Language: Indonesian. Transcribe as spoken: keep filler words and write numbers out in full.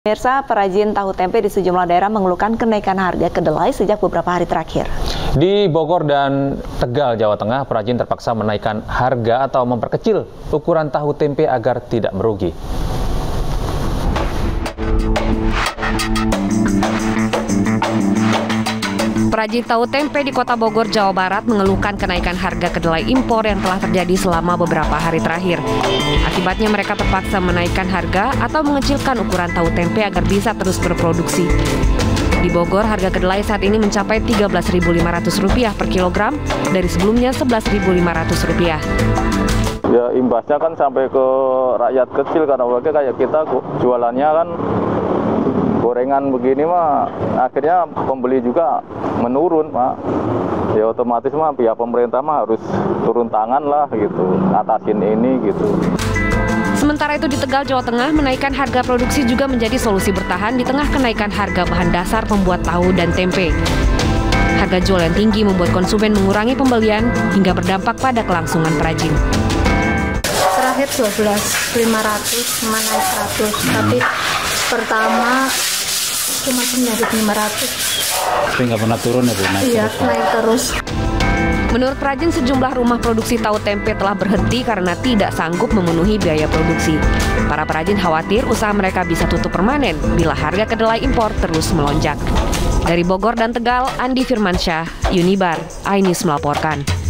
Pemirsa, perajin tahu tempe di sejumlah daerah mengeluhkan kenaikan harga kedelai sejak beberapa hari terakhir. Di Bogor dan Tegal, Jawa Tengah, perajin terpaksa menaikkan harga atau memperkecil ukuran tahu tempe agar tidak merugi. Perajin tahu tempe di Kota Bogor, Jawa Barat mengeluhkan kenaikan harga kedelai impor yang telah terjadi selama beberapa hari terakhir. Akibatnya mereka terpaksa menaikkan harga atau mengecilkan ukuran tahu tempe agar bisa terus berproduksi. Di Bogor, harga kedelai saat ini mencapai tiga belas ribu lima ratus rupiah per kilogram dari sebelumnya sebelas ribu lima ratus rupiah. Ya imbasnya kan sampai ke rakyat kecil karena kayak kita jualannya kan gorengan begini mah akhirnya pembeli juga menurun, Pak. Ya otomatis mah pihak pemerintah mah harus turun tangan lah gitu, atasin ini gitu. Sementara itu di Tegal, Jawa Tengah, menaikkan harga produksi juga menjadi solusi bertahan di tengah kenaikan harga bahan dasar pembuat tahu dan tempe. Harga jual yang tinggi membuat konsumen mengurangi pembelian hingga berdampak pada kelangsungan perajin. Terakhir dua belas ribu lima ratus, cuma naik seratus, tapi pertama cuma sembilan ribu lima ratus. Tapi nggak pernah turun ya Bu? Naik iya, terus, naik terus. Menurut perajin, sejumlah rumah produksi tahu tempe telah berhenti karena tidak sanggup memenuhi biaya produksi. Para perajin khawatir usaha mereka bisa tutup permanen bila harga kedelai impor terus melonjak. Dari Bogor dan Tegal, Andi Firmansyah, Unibar, iNews melaporkan.